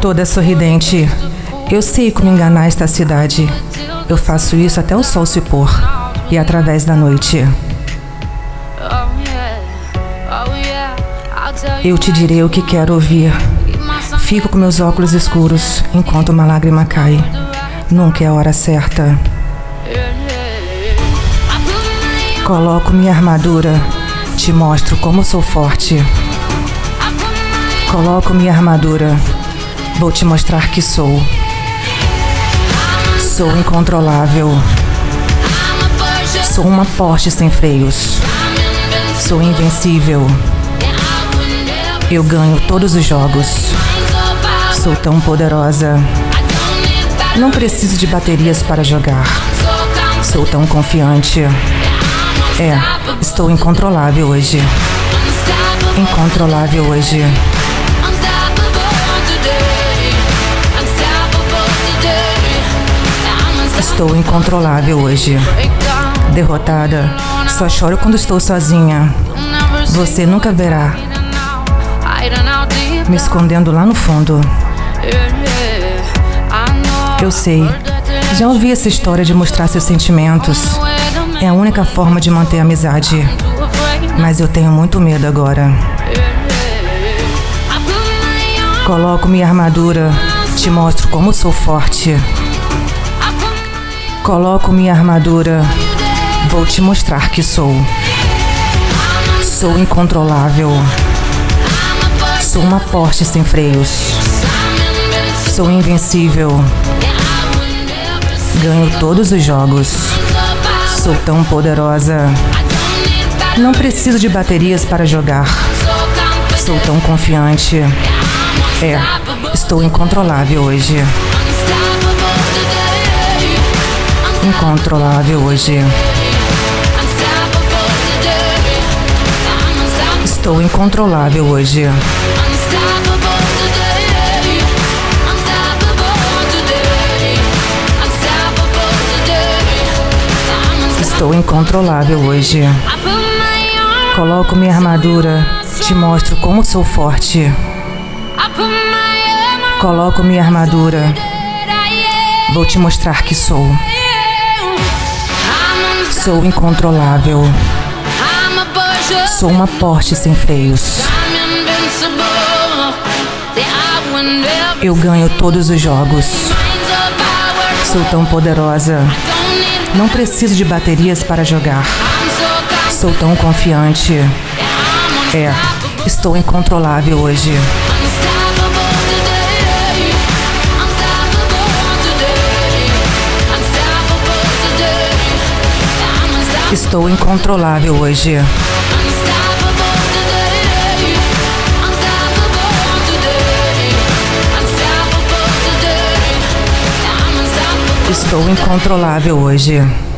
Toda sorridente, eu sei como enganar esta cidade. Eu faço isso até o sol se pôr e através da noite. Eu te direi o que quero ouvir. Fico com meus óculos escuros enquanto uma lágrima cai. Nunca é a hora certa. Coloco minha armadura, te mostro como sou forte. Coloco minha armadura, vou te mostrar que sou. Sou incontrolável. Sou uma Porsche sem freios. Sou invencível. Eu ganho todos os jogos. Sou tão poderosa. Não preciso de baterias para jogar. Sou tão confiante. Estou incontrolável hoje. Incontrolável hoje. Estou incontrolável hoje. Derrotada, só choro quando estou sozinha. Você nunca verá. Me escondendo lá no fundo. Eu sei. Já ouvi essa história de mostrar seus sentimentos. É a única forma de manter a amizade. Mas eu tenho muito medo agora. Coloco minha armadura, te mostro como sou forte. Coloco minha armadura, vou te mostrar que sou. Sou incontrolável. Sou uma Porsche sem freios. Sou invencível. Ganho todos os jogos. Sou tão poderosa. Não preciso de baterias para jogar. Sou tão confiante. Estou incontrolável hoje. Incontrolável hoje. Estou incontrolável hoje. Estou incontrolável hoje. Coloco minha armadura, te mostro como sou forte. Coloco minha armadura, vou te mostrar que sou. Sou incontrolável. Sou uma Porsche sem freios. Eu ganho todos os jogos. Sou tão poderosa. Não preciso de baterias para jogar. Sou tão confiante. Estou incontrolável hoje. Estou incontrolável hoje. Estou incontrolável hoje.